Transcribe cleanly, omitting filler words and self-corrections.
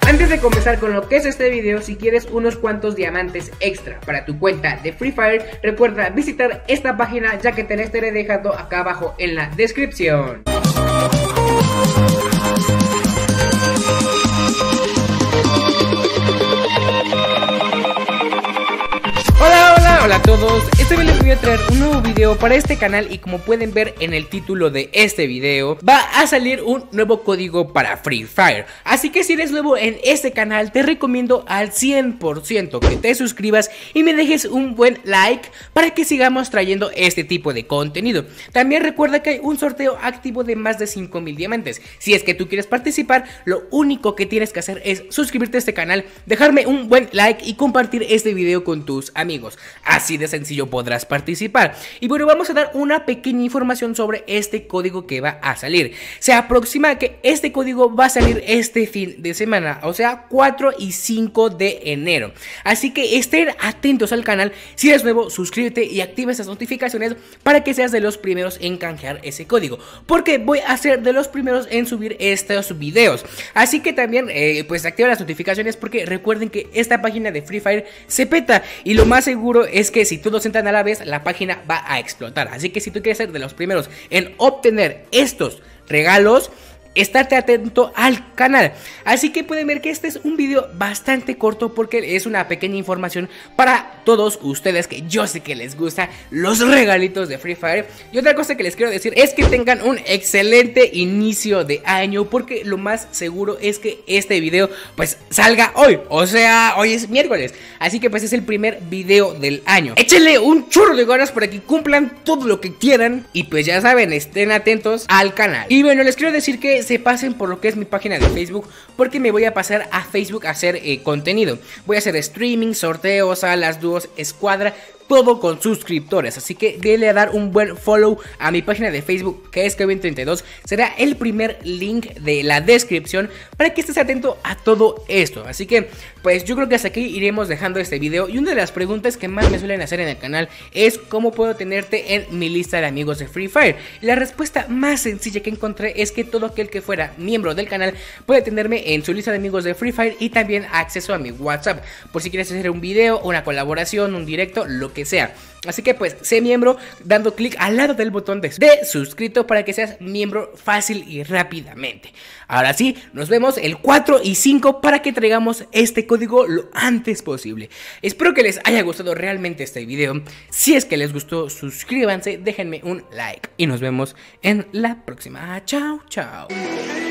Antes de comenzar con lo que es este video, si quieres unos cuantos diamantes extra para tu cuenta de Free Fire, recuerda visitar esta página, ya que te la estaré dejando acá abajo en la descripción. Hola a todos, esta vez les voy a traer un nuevo video para este canal y como pueden ver en el título de este video, va a salir un nuevo código para Free Fire. Así que si eres nuevo en este canal, te recomiendo al 100% que te suscribas y me dejes un buen like para que sigamos trayendo este tipo de contenido. También recuerda que hay un sorteo activo de más de 5000 diamantes. Si es que tú quieres participar, lo único que tienes que hacer es suscribirte a este canal, dejarme un buen like y compartir este video con tus amigos. Así de sencillo podrás participar. Y bueno, vamos a dar una pequeña información sobre este código que va a salir. Se aproxima que este código va a salir este fin de semana, o sea 4 y 5 de enero. Así que estén atentos al canal. Si eres nuevo, suscríbete y activa esas notificaciones para que seas de los primeros en canjear ese código, porque voy a ser de los primeros en subir estos videos. Así que también pues activa las notificaciones, porque recuerden que esta página de Free Fire se peta y lo más seguro es que si todos entran a la vez, la página va a explotar. Así que si tú quieres ser de los primeros en obtener estos regalos, estate atento al canal. Así que pueden ver que este es un video bastante corto, porque es una pequeña información para todos ustedes, que yo sé que les gustan los regalitos de Free Fire. Y otra cosa que les quiero decir es que tengan un excelente inicio de año, porque lo más seguro es que este video pues salga hoy, o sea, hoy es miércoles. Así que pues es el primer video del año. Échenle un chorro de ganas para que cumplan todo lo que quieran. Y pues ya saben, estén atentos al canal. Y bueno, les quiero decir que se pasen por lo que es mi página de Facebook, porque me voy a pasar a Facebook a hacer contenido. Voy a hacer streaming, sorteos, salas, dúos, escuadra, todo con suscriptores. Así que denle a dar un buen follow a mi página de Facebook, que es Kevin32. Será el primer link de la descripción para que estés atento a todo esto. Así que pues yo creo que hasta aquí iremos dejando este video. Y una de las preguntas que más me suelen hacer en el canal es cómo puedo tenerte en mi lista de amigos de Free Fire. Y la respuesta más sencilla que encontré es que todo aquel que fuera miembro del canal puede tenerme en su lista de amigos de Free Fire, y también acceso a mi WhatsApp por si quieres hacer un video, una colaboración, un directo, lo que sea. Así que pues sé miembro dando clic al lado del botón de suscrito para que seas miembro fácil y rápidamente. Ahora sí, nos vemos el 4 y 5 para que traigamos este código lo antes posible. Espero que les haya gustado realmente este video. Si es que les gustó, suscríbanse, déjenme un like y nos vemos en la próxima. Chao, chao.